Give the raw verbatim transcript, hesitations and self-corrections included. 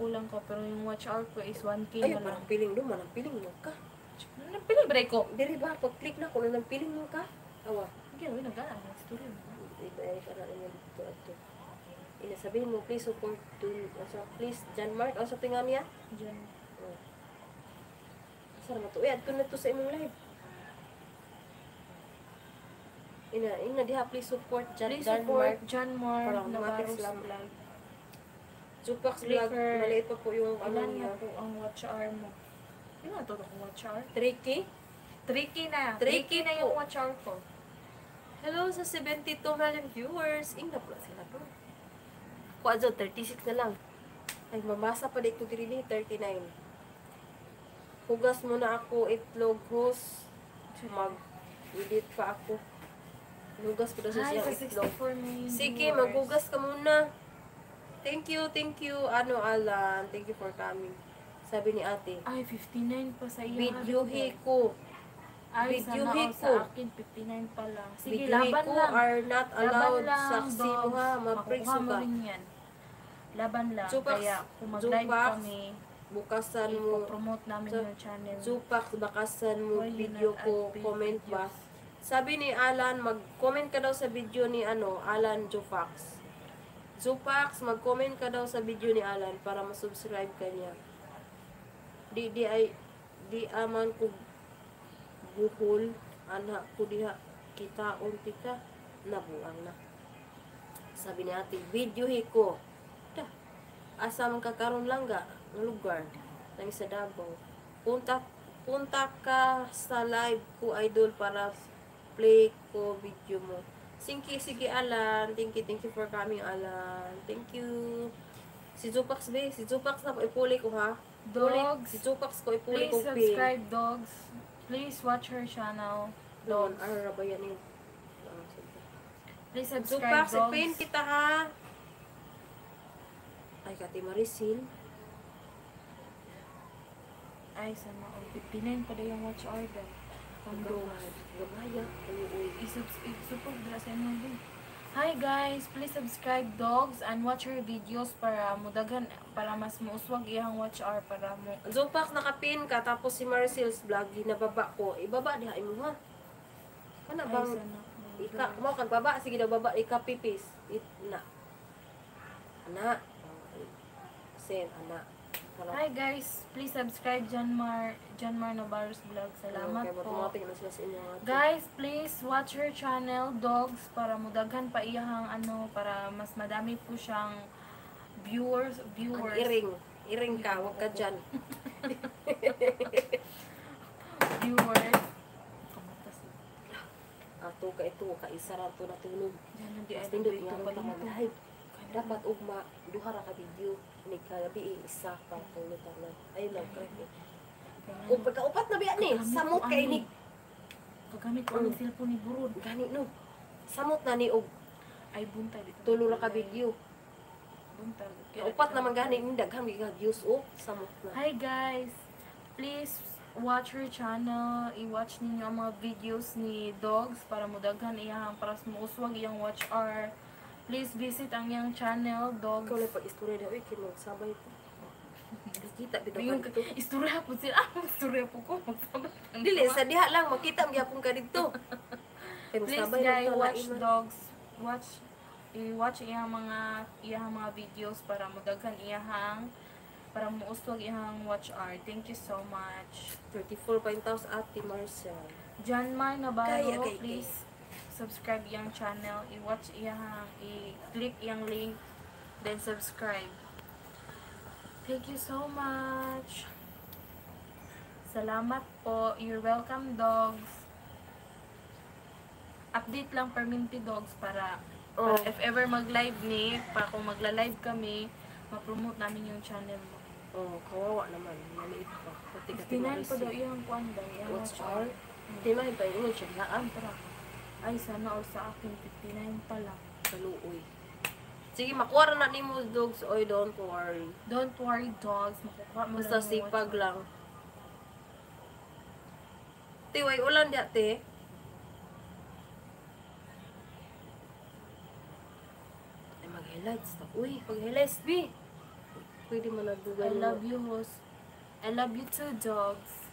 kulang ko, pero yung watch hour ko is one K Ay, na lang. parang piling do, manang piling mo ka. Nagpiling ba ko? Diri ba, pag-click na ko, nanang piling mo ka. Awa. Hindi, wala nagana. Nag-story mo. Iba ay ka na niya dito at to. Inasabihin mo, please support dun. Asa, please, John Mark. O, sa tinga niya? Diyan. Oh. Asa naman to? Uy, ato na to sa imong live. Ina, ina diha, please support John, Please John support Mark. John Mark Parang Navarro's matis lang. vlog. Zupax vlog. Flickr. Maliit pa po yung ano Ilan niya. na po ang watch hour mo? Yung nga to kung watch hour? three K? three K na. three three K K na yung po. watch hour ko. Hello sa seventy-two million viewers. Ingna po sila to. Kuha dyan, thirty-six na lang. Ay, mamasa pa dito diri ni thirty-nine. Hugas muna ako itlog, hus. Mag-edit pa ako. Hugas ko na sa Ay, siyang sa itlog. sixty-four million Sige, viewers. maghugas ka muna. Thank you, thank you, ano, Alan. Thank you for coming. Sabi ni ate, Ay, fifty-nine pa sa iyo. videohi ko. Ay, Video sana all ko. sa akin, fifty-nine pa lang. Sige, Videohi laban ko lang. are not allowed. Laban lang, Saksi mo dogs. ha, maprikso Makukuha mo ka. rin yan. Laban lang. Zupax, Kaya kung mag-live Zupax, kami, bukasan mo. ipopromote namin Zu- yung channel. Zupax, bakasan mo, Why you video not ko, add comment ba. videos? Sabi ni Alan, mag-comment ka daw sa video ni ano, Alan Zupax. Zupax, mag-comment ka daw sa video ni Alan para masubscribe ka niya. Di, di ay, di aman ko buhol, anak ko diha, kita, unti ka, nabuang na. Sabi ni ate, videohi ko. Da, asa man kakaroon lang ga, ng lugar, ng sa Davao. Punta, punta ka sa live ko, idol, para play ko video mo. Sige, sige, Alan. Thank you, thank you for coming, Alan. Thank you. Si Zupax, be. Si Zupax na po, ipuli ko, ha? Ipuli- Dogs, Si Zupax ko, ipuli please ko, pin. subscribe, dogs. Please watch her channel. Doon, Dogs. ara ba yan yun? Ah, sige. Please subscribe, Zupax, dogs. ipin kita, ha? Ay, Kati Marisil. Ay, sana all. fifty-nine pa daw yung watch order. Ang dogs. Gamaya. Uy, Isupog dila sa inyo din. Hi guys, please subscribe dogs and watch her videos para mudagan para mas muuswag iyang watch hour para mo. Zupax, nakapin ka, tapos si Marisil's vlog, ginababa ko. Ibaba, diha mo, ha? Kana Ay, bang, sana all. ika, mo kag baba, sige daw baba, ikapipis. It, na. Ana. Sen, ana. Para, Hi guys, please subscribe Janmar Janmar Navarro's vlog. Salamat kaya po. automatic na sila sa inyo. ate. Guys, please watch her channel Dogs para mudaghan pa iyang ano para mas madami po siyang viewers Ang viewers. iring. Iring ka, wag ka dyan. Viewers. Kamatas. Ato ka ito, kaisa ra to natulog. Diyan hindi ay Mas tindog dito nga pa pa dito. mag-live. Dapat ugma, duha ra ka video. Ni kagabi isa pa tulog na. Ay lang, correct. Kung pagkaupat na biya ni, samot kay ni. Kagamit ko ang cellphone ni Burod. Gani no. Samot na ni og Ay buntay dito. tulo ra ka video. Buntay. Upat naman gani ni daghang giga views o samot na. Hi guys, please watch her channel. I-watch ninyo ang mga videos ni Dogs para mudaghan iyang para muuswag iyang watch hour. Please visit ang iyang channel Dogs. Ikaw lang pag-istorya daw, uy, kinong sabay ko. Kita bitaw Yung ka dito. istorya po sila. Ah, istorya po ko. Magsabat lang Dili, ko. sa diha lang, makita ang gyapon ka dito. Kaya Please masabay lang guys, to, watch lain man. Dogs. Watch i-watch iyang mga iyang mga videos para mudaghan iyang para muuswag iyang watch hour. Thank you so much. thirty-four point thousand Ate Marcel. Janmar Navarro, Kaya, kaya, please subscribe iyang channel, i-watch iyang, i-click iyang link, then subscribe. Thank you so much. Salamat po. You're welcome, dogs. Update lang per minute, dogs, para, Oh. para if ever mag-live ni, para kung magla-live kami, ma-promote namin yung channel mo. Oh, kawawa naman. Maliit pa. Pati ka fifty-nine pa daw iyang kuan daw, iyang Watch watch hour? hour. Di man pa yun siya. Haan Tara. Ay, sana all sa akin, fifty-nine pa lang. kaluoy. Sige, makuha na ni mo dogs. Oy, don't worry. Don't worry, dogs. Makukuha mo Basta lang yung sipag watch lang. Tiway ulan di ate. Ay, mag-highlights na. Uy, pag-highlights, B. Pwede man I nagdugan love you, host. I love you too, dogs.